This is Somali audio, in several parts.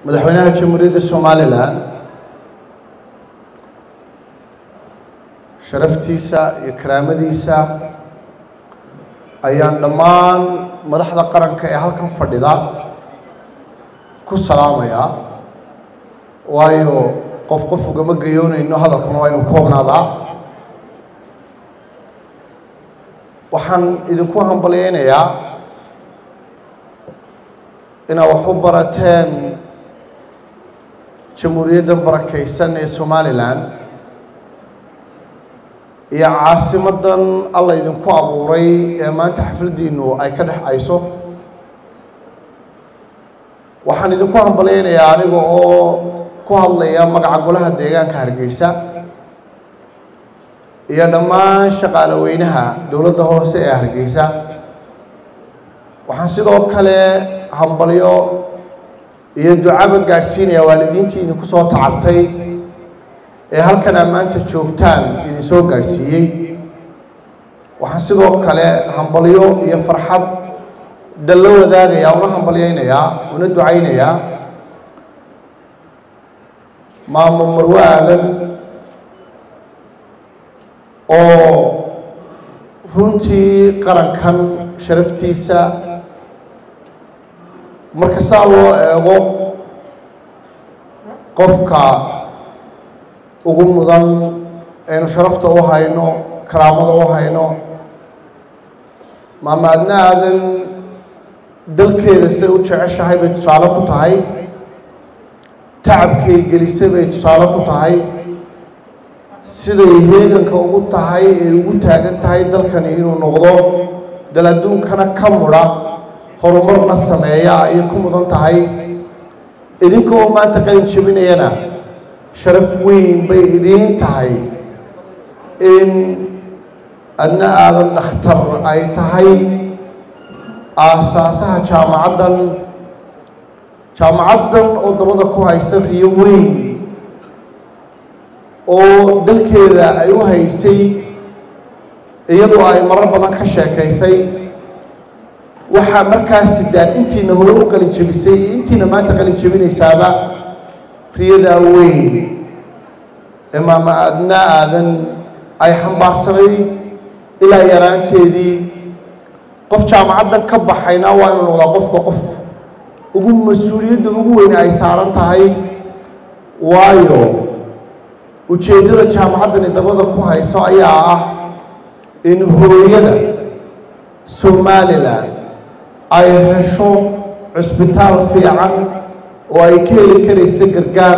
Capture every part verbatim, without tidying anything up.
madaxweynaha jamhuuriyadda Somaliland sharaftiisa iyo karaamadiisa ayaan dhammaan madaxda qaranka ee halkan fadhida ku salaamaya waayo qof qof ugama gayoonayno hadalkan waa inuu koobnaadaa waxaan idinku hambaleynayaa inaad wax u barateen jamhuuriyadda barakaysan ee Somaliland iyo caasimadan alla idinku abuuray ee maanta xafladiinu ay ka dhaxayso waxaan idinku hambaleynayaa aniga oo ku hadlaya magaca golaha deegaanka Hargeysa iyo dhammaan shaqaalaweynaha dawladda hoose ee Hargeysa waxaan sidoo kale hambalyo iyo ducaba gaarsiinaya waalidiintii idinku soo tacabtay ee halkan maanta joogtaan idin soo gaarsiiyay waxaan sidoo kale hambalyo iyo farxad dal wadaagaya una hambalyeynaya una ducaynaya maamo marwaadan oo runtii qarankan sharaftiisa marka saa loo eego qofka ugu mudan aynu sharafta u hayno karaamada u hayno maama adna aadan dalkeeda say u jeceshahay bay tusaale ku tahay tacabkay gelisay bay tusaale ku tahay siday heeganka ugu tahay ee ugu taagan tahay dalkani inuu noqdo dal adduunkana ka mudha horumarna sameeya ayay ku mudan tahay idinkoo maanta qalin jebinayana sharaf weyn bay idiin tahay in adna aadan dhakhtar ay tahay aasaasaha jaamacaddan jaamacaddan oo dabada ku haysa riyo weyn oo dalkeeda ay u haysay iyadoo ay marar badan ka sheekaysay waxaa markaas sidaan intiina hore u qalin jebisay iyo intiina maanta qalin jebinaysaaba riyada weyn ee maama adna aadan ay xambaarsanay ilaa yaraanteedii qof jaamacaddan ka baxayna waa inuu noqdaa qofka qof ugu mas-uuliyadda ugu weyn ay saaran tahay waayo ujeeddada jaamacaddani dabada ku hayso ayaa ah in hooyada Somaliland ay hesho cusbitaal fiican oo ay ka heli karayso gargaar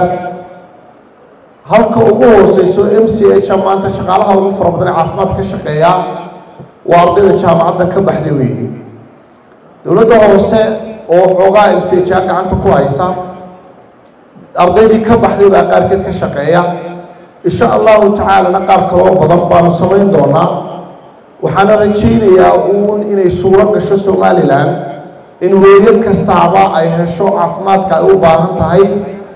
halka ugu hooseyso M C H maanta shaqaalaha ugu fara badan caafimaad ka shaqeeya waa ardayda jaamacaddan ka baxday weeye dawladda hoose oo xoogaa M C H gacanta ku haysa ardaydii ka baxday baa qaarkeed ka shaqeeya insha allahu tacaala qaar kaloo badan baanu samayn doonaa waxaana rajaynayaa uun inay suuro gasho Somaliland in hooyad kastaaba ay hesho caafimaadka ay u baahan tahay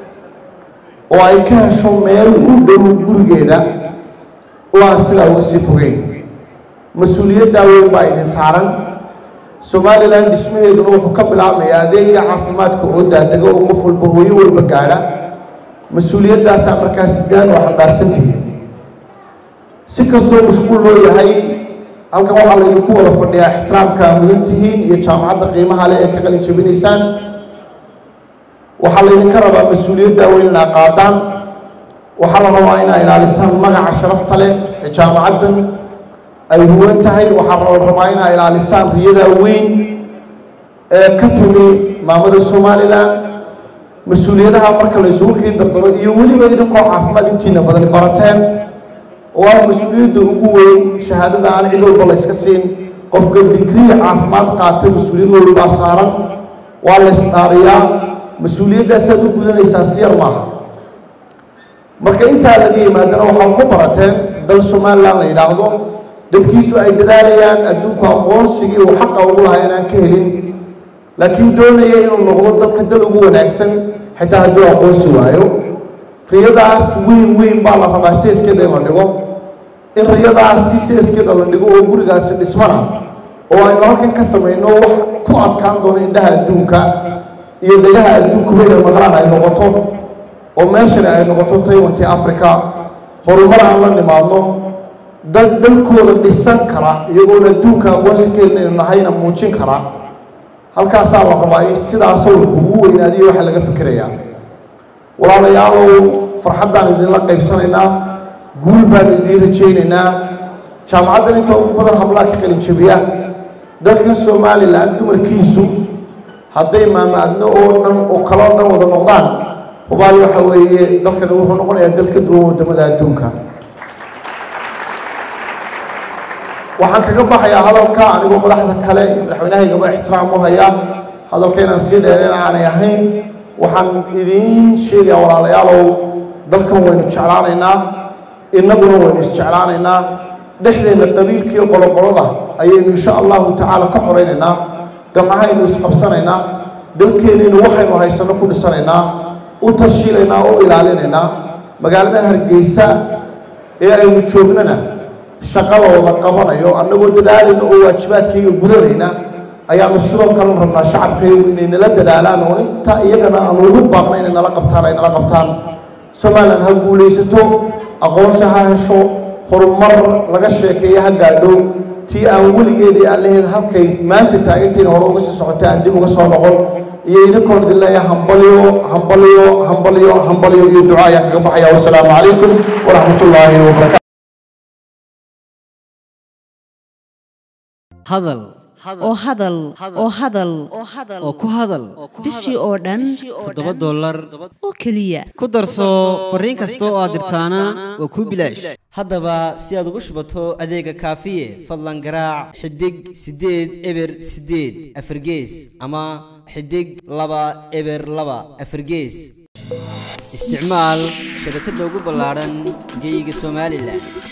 oo ay ka hesho meel u dhow gurigeeda oo aan sidaa uga sii fogeyn mas-uuliyadda weyn baa idin saaran Somaliland dhismaheeduna wuxuu ka bilaabmayaa adeega caafimaadka oo daadega oo qof walba hooyo walba gaadha mas-uuliyaddaasa markaas sidaan oo xambaarsan tihiin si kastoo mashquul loo yahay halkan waxaa laydinku wada fadhiyaa ixtiraamka mudan tihiin iyo jaamacadda qiimaha leh ee ka qalin jebinaysaan waxaa laydinka rabaa mas-uuliyadda weyn inaa qaadaan waxaa la rabaa inaa ilaalisaan magaca sharafta leh ee jaamacaddan ay huwan tahay waxaa la rabaa inaa ilaalisaan riyada weyn ee ka timi maamada Somaliland mas-uuliyadaha marka la isugu keen dardaro iyo weliba idinkoo caafimaad intiina badan barateen oo mas-uuliyadda ugu weyn shahaadada aan cid walba la iska siin qofka digriya caafimaad qaatay mas-uuliyad walba saaran waa la isdaariyaa mas-uuliyaddaas aad u gudanaysaa siyar maaha marka intaa laga yimaadana waxaa ku barateen dal Somaliland la yidhaahdo dadkiisu ay dadaalayaan adduunku aqoonsigii uu xaqa ugu lahaa inaan ka helin laakiin doonaya inuu noqdo dalka dal ugu wanaagsan xitaa hadduu aqoonsi waayo riyadaas weyn weyn baa la rabaa seeskeeda in la dhigo in riyadaas si seeskeeda la dhigo oo gurigaasi dhismana oo aynu halkan ka samayno wax ku adkaan doono indhaha adduunka iyo degaha adduunka weyn ee maqlaan ay noqoto oo meeshana ay noqoto Taiwan-ti Africa horumar aan la nimaadno dad dalkooda dhisan kara iyagoo adduunka aqoonsi ka helnayna nahayna muujin kara halkaasaa la rabaa in sidaas oo ugu weynaadiyo waxa laga fikirayaa walaalayaalow farxaddaan idinla qaybsanaynaa guul baan idiin rajaynaynaa jaamacaddan inta ugu badan hablaha ka qalin jabiya dalka Somaliland dumarkiisu hadday maamaadno oo dhan oo kala dhan wada noqdaan hubaal waxa weeye dalkan wuxuu noqonayaa dalka duwan wadamada adduunka waxaan kaga baxayaa hadalka anigoo madaxda kale madaxweynahaygaba ixtiraam u haya hadalkeenaan sii dheereen aanay ahayn waxaan idiin sheegayaa walaalayaalow dalkan waynu jeclaanaynaa innaguna waynu isjeclaanaynaa dhexdeena qabiilkii qoloqolada ayaynu insha allahu tacaala ka xoreynaynaa gamcahaynu isqabsanaynaa dalkeenaynu waxaynu haysano ku dhisanaynaa u tashiilaynaa oo ilaalinaynaa magaaladan Hargeysa ee aynu joognana shaqadooda qabanayo annagoo dadaalayna oo waajibaadkayga gudanayna ayaanu sidoo kale rabnaa shacabkaygu inay nala dadaalaan oo inta iyagana aanu ugu baaqna inay nala qabtaan ay nala qabtaan Somaliland ha guulaysato aqoonsi ha hesho horumar laga sheekeeyo ha gaadho tii aan weligeedii aan lahayn halkay maanta taageerteena hore uga sii socotay aan dib uga soo noqon iyo idinkoon idin leeyahay hambaliyo hambaliyo hambaliyo hambaliyo iyo ducaa ayaan kaga baxaya wassalaamu calaykum waraxmatullaahi wabarakaatu hadal oo hadal oo hadal oo ku hadal bishii oo dhan toddoba dollar oo kaliya ku darso fariin kasta oo aad dirtaana waa ku bilaash haddaba si aad ugu shubato adeega kaafiye fadlan garaac xidig sideed eber sideed afargees ama xidig laba eber laba afargees isticmaal shabakadda ugu ballaaran geyga Somaliland